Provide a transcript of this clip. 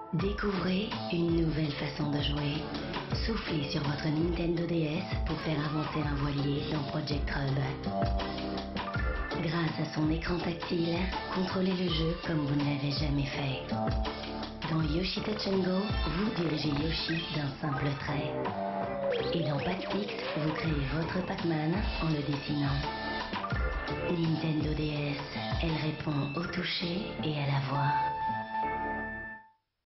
Découvrez une nouvelle façon de jouer. Soufflez sur votre Nintendo DS pour faire avancer un voilier dans Project Rub. Grâce à son écran tactile, contrôlez le jeu comme vous ne l'avez jamais fait. Dans Yoshi Touch 'n Go, vous dirigez Yoshi d'un simple trait. Et dans Pac-Fix, vous créez votre Pac-Man en le dessinant. Nintendo DS, elle répond au toucher et à la voix.